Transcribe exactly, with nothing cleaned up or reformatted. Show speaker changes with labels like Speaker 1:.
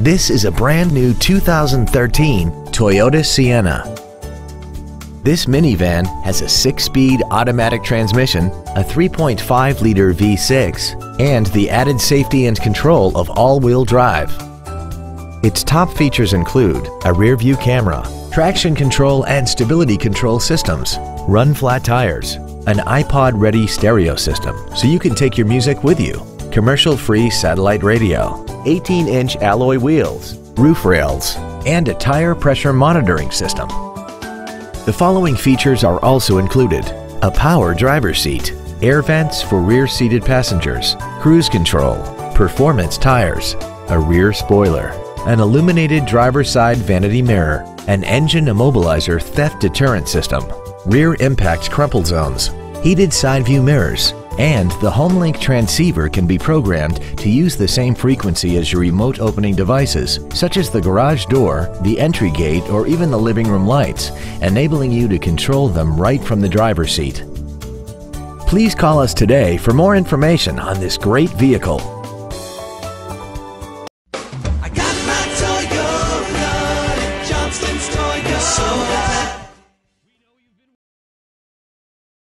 Speaker 1: This is a brand new two thousand thirteen Toyota Sienna. This minivan has a six-speed automatic transmission, a three point five liter V six, and the added safety and control of all-wheel drive. Its top features include a rear-view camera, traction control and stability control systems, run-flat tires, an iPod-ready stereo system so you can take your music with you, commercial-free satellite radio, eighteen inch alloy wheels, roof rails, and a tire pressure monitoring system. The following features are also included: a power driver's seat, air vents for rear-seated passengers, cruise control, performance tires, a rear spoiler, an illuminated driver's side vanity mirror, an engine immobilizer theft deterrent system, rear impact crumple zones, heated side view mirrors, and the HomeLink transceiver can be programmed to use the same frequency as your remote opening devices, such as the garage door, the entry gate, or even the living room lights, enabling you to control them right from the driver's seat. Please call us today for more information on this great vehicle.